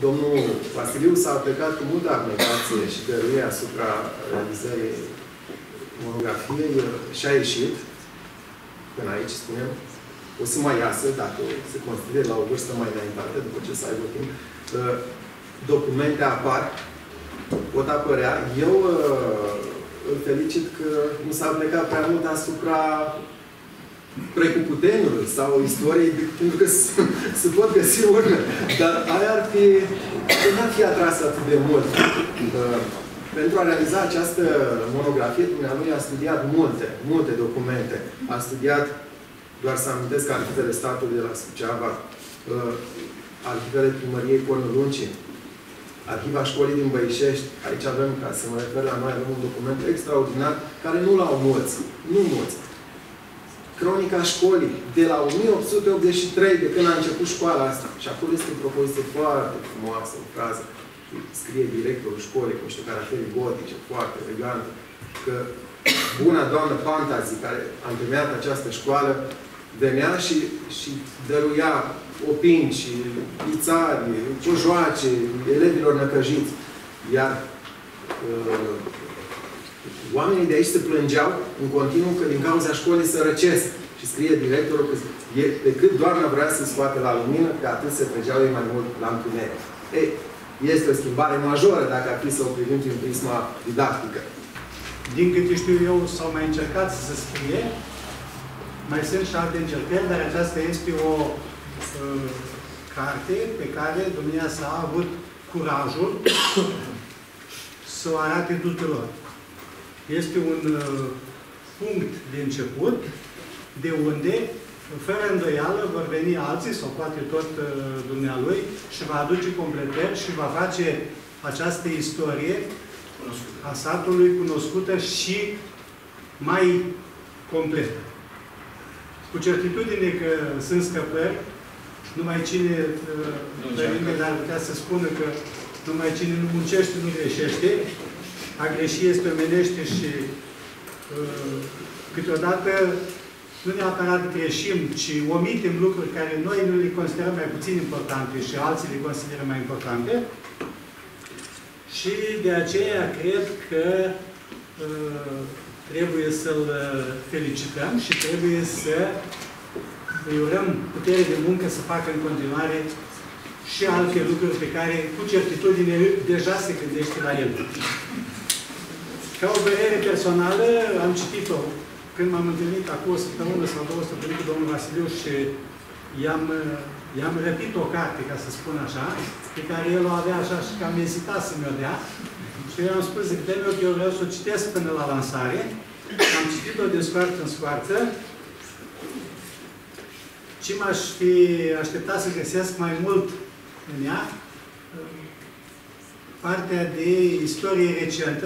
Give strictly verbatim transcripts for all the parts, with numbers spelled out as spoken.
Domnul Vasiliu s-a plecat cu multă abnegație și dăruie asupra realizării monografiei și a ieșit, până aici spunem, o să mai iasă, dacă se consideră la o vârstă mai înaintată, după ce să aibă timp, documente apar, pot apărea. Eu îl felicit că nu s-a plecat prea mult asupra precuputeniului sau istoriei, pentru că se pot găsi urme. Dar aia ar fi, n-ar fi atras atât de mult. Pentru a realiza această monografie, dumnealui a studiat multe, multe documente. A studiat, doar să amintesc, arhivele statului de la Suceava, arhivele primăriei Cornuluncii, arhiva școlii din Băișești. Aici avem, ca să mă refer la noi, avem un document extraordinar, care nu l-au mulți. Nu mulți. Cronica școlii, de la o mie opt sute optzeci și trei, de când a început școala asta. Și acolo este o propoziție foarte frumoasă, o frază. Scrie directorul școlii cu niște caractere gotice, foarte elegante, că buna doamnă Pantazi, care a întemeiat această școală, venea și, și dăruia opini și pițari, cojoace, elevilor năcăjiți. Iar uh, oamenii de aici se plângeau în continuu că din cauza școlii sărăcesc. Și scrie directorul că e, decât doamna vrea să scoate la lumină, pe atât se trăgeau ei mai mult la întuneric. Ei, este o schimbare majoră dacă ar fi să o privim prin prisma didactică. Din câte știu eu, s-au mai încercat să se scrie. Mai sunt și alte încercări, dar aceasta este o uh, carte pe care domnia s-a avut curajul să o arate tuturor. Este un uh, punct de început de unde, fără îndoială, vor veni alții, sau poate tot uh, dumnealui, și va aduce completări și va face această istorie a satului cunoscută și mai completă. Cu certitudine că sunt scăpări, numai cine, părintele ar putea să spună că numai cine nu muncește, nu greșește. A greși este omenește și uh, câteodată nu neapărat greșim, ci omitem lucruri care noi nu le considerăm mai puțin importante și alții le consideră mai importante. Și de aceea cred că uh, trebuie să-l felicităm și trebuie să îi urăm putere de muncă să facă în continuare și alte lucruri pe care, cu certitudine, deja se gândește la el. Ca o părere personală, am citit-o când m-am întâlnit acum o săptămână sau două săptămâni cu domnul Vasiliu și i-am răpit o carte, ca să spun așa, pe care el o avea așa și că am ezitat să mi-o dea. Și eu am spus, zic, că eu vreau să o citesc până la lansare. Am citit-o de scoarță în scoarță. Ce m-aș fi așteptat să găsesc mai mult în ea? Partea de istorie recentă.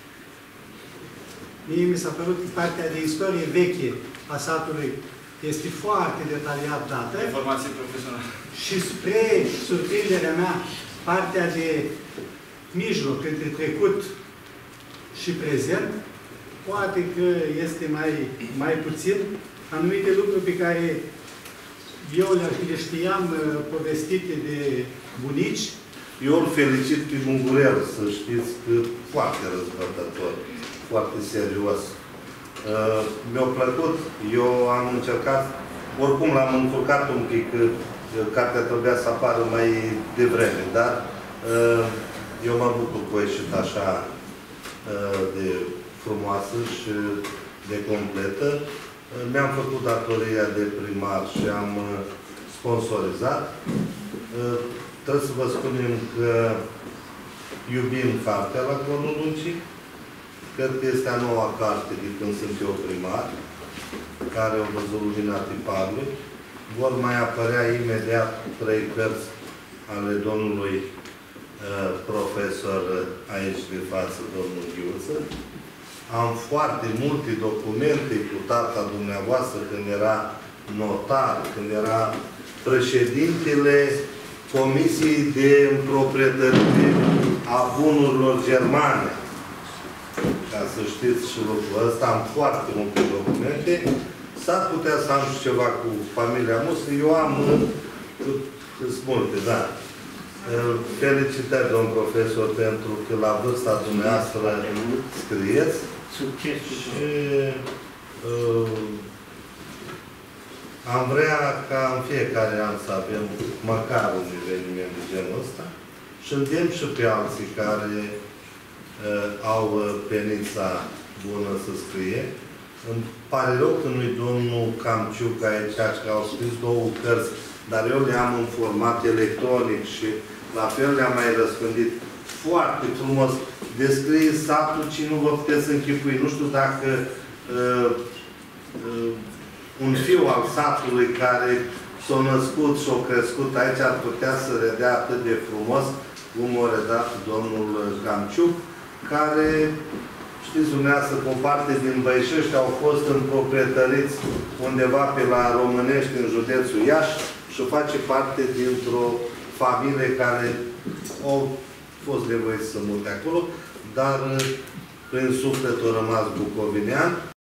Mie mi s-a părut că partea de istorie veche a satului este foarte detaliat dată. Informație profesională. Și spre surprinderea mea, partea de mijloc, între trecut și prezent, poate că este mai, mai puțin. Anumite lucruri pe care eu le știam povestite de bunici. Eu îl felicit pe Mungurel, să știți că foarte răzbătător, foarte serios. Uh, Mi-a plăcut, eu am încercat, oricum l-am încurcat un pic, că cartea trebuia să apară mai devreme, dar uh, eu mă bucur că a ieșit așa uh, de frumoasă și de completă. Uh, Mi-am făcut datoria de primar și am uh, sponsorizat. Uh, trebuie să vă spunem că iubim cartea la Cornuluncii. Cred că este a noua carte de când sunt eu primar, care au văzut lumina tiparului. Vor mai apărea imediat trei cărți ale domnului uh, profesor aici de față, domnul Ghiuță. Am foarte multe documente cu tata dumneavoastră când era notar, când era președintele Comisiei de Împroprietărire a Bunurilor Germane. Ca să știți și lucrul ăsta, am foarte multe documente. S-ar putea să am și ceva cu familia noastră. Eu am cât multe, da. Felicitări, domn profesor, pentru că la vârsta dumneavoastră scrieți. Succesul. Și uh, am vrea ca în fiecare an să avem măcar un eveniment de genul ăsta și îndemn și pe alții care uh, au penița bună să scrie. Îmi pare rău că nu-i domnul Camciuc aici, că au scris două cărți, dar eu le-am în format electronic și la fel le-am mai răspândit foarte frumos. Descrie satul și nu vă puteți închipui. Nu știu dacă uh, uh, un fiu al satului care s-a născut și a crescut aici ar putea să redea atât de frumos cum a redat domnul Camciuc, care, știți dumneavoastră, cu o parte din Băișești au fost împroprietăriți undeva pe la Românești, în județul Iași, și face parte dintr-o familie care au fost nevoiți să mute acolo, dar prin suflet a rămas bucovinean.